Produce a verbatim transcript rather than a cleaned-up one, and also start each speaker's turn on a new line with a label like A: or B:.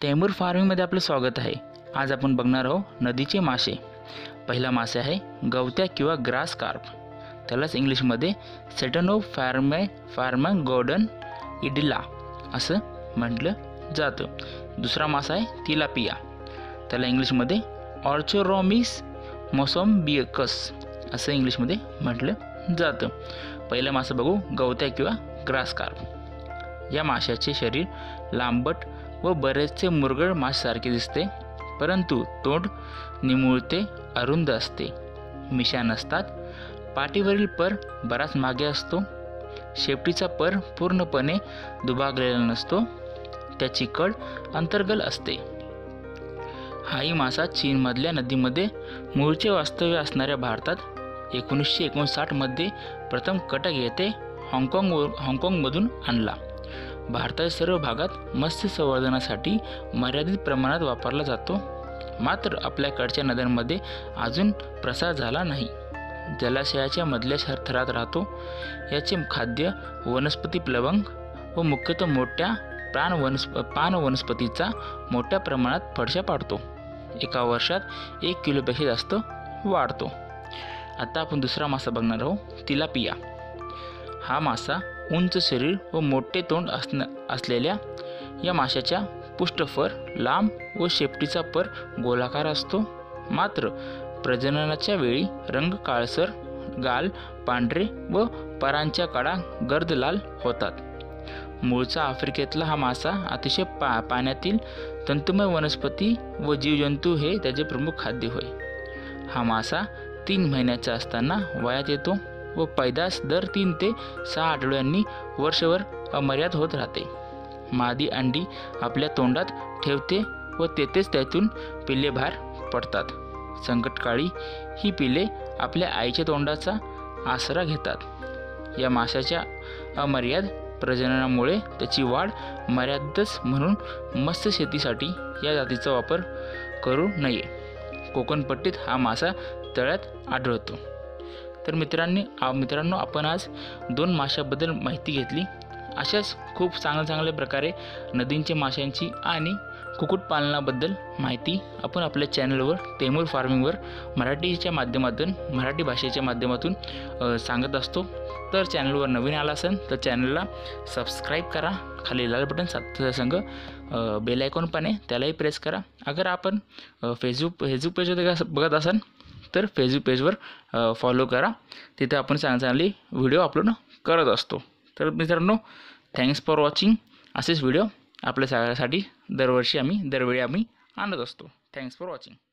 A: तैमूर फार्मिंगमध्ये आपलं स्वागत आहे। आज आपण बघणार आहोत नदीचे मासे। पहिला मासे आहे गवत्या किंवा ग्रास कार्प, त्यालाच इंग्लिशमध्ये सेटनो फार्मे फार्मॅगोडन इडिला असं म्हटलं जातं। दुसरा मासा आहे तिलापिया, त्याला इंग्लिशमध्ये ऑर्चोरोमिस मोसॉम्बिकस असं इंग्लिशमध्ये म्हटलं जातं। पहिलं मासे बघू, गवत्या किंवा ग्रास कार्प। या माशाचे शरीर लांबट व बरेचसे मुरगळ माशासारखे दिसते, परंतु तोंड निमुळते अरुंद असते, मिशा नसतात, पाठीवरील पर बराच मागे असतो, शेपटीचा पर पूर्णपणे दुभागलेला नसतो, त्याची कड अंतर्गल असते। हाही मासा चीनमधल्या नदीमध्ये मूळचे वास्तव्य असणाऱ्या भारतात एकोणीसशे एकोणसाठमध्ये प्रथम कटक येथे हाँगकाँग हाँगकाँगमधून आणला। भारताच्या सर्व भागात मत्स्य संवर्धनासाठी मर्यादित प्रमाणात वापरला जातो, मात्र आपल्याकडच्या नद्यांमध्ये अजून प्रसार झाला नाही। जलाशयाच्या मधल्या थरात राहतो। याचे खाद्य वनस्पती प्लवंग व मुख्यतः मोठ्या प्राण वनस्प पान वनस्पतीचा मोठ्या प्रमाणात फडशा पाडतो। एका वर्षात एक किलोपेक्षा जास्त वाढतो। आता आपण दुसरा मासा बघणार आहोत, तिलापिया। हा मासा उंच शरीर व मोठे तोंड असण्या असलेल्या या माशाच्या पृष्ठफर लांब व शेपटीचा पर गोलाकार असतो, मात्र प्रजननाच्या वेळी रंग काळसर, गाल पांढरे व परांच्या कडा गर्द लाल होतात। मूळचा आफ्रिकेतला हा मासा अतिशय पा पाण्यातील तंतुमय वनस्पती व जीवजंतू हे त्याचे प्रमुख खाद्य होय। हा मासा तीन महिन्याचा असताना वयात येतो व पैदास दर तीन ते सहा आठवड्यांनी वर्षभर अमर्याद होत राहते। मादी अंडी आपल्या तोंडात ठेवते व तेथेच त्यातून पिल्ले बाहेर पडतात। संकटकाळी ही पिले आपल्या आईच्या तोंडाचा आसरा घेतात। या माशाच्या अमर्याद प्रजननामुळे त्याची वाढ मर्यादितच म्हणून मत्स्य शेतीसाठी या जातीचा वापर करू नये। कोकणपट्टीत हा मासा तळ्यात आढळतो। तर मित्रांनी मित्रांनो आपण आज दोन माशाबद्दल माहिती घेतली। अशाच खूप चांगल्या चांगल्या प्रकारे नदींच्या माशांची आणि कुक्कुटपालनाबद्दल माहिती आपण आपल्या चॅनलवर तैमूर फार्मिंगवर मराठीच्या माध्यमातून मराठी भाषेच्या माध्यमातून सांगत असतो। तर चॅनलवर नवीन आला असेल तर चॅनलला सबस्क्राईब करा, खाली लाल बटन साथ संग बेल आयकॉन पण आहे त्यालाही प्रेस करा। अगर आपण फेसबुक फेसबुक पेजवर बघत असाल तर फेसबुक पेजवर फॉलो करा, तिथे आपण चांगली चांगली व्हिडिओ अपलोड करत असतो। तर मित्रांनो, थँक्स फॉर वॉचिंग। असेच व्हिडिओ आपल्या सगळ्यासाठी दरवर्षी आम्ही दरवेळी आम्ही आणत असतो। Thanks for watching.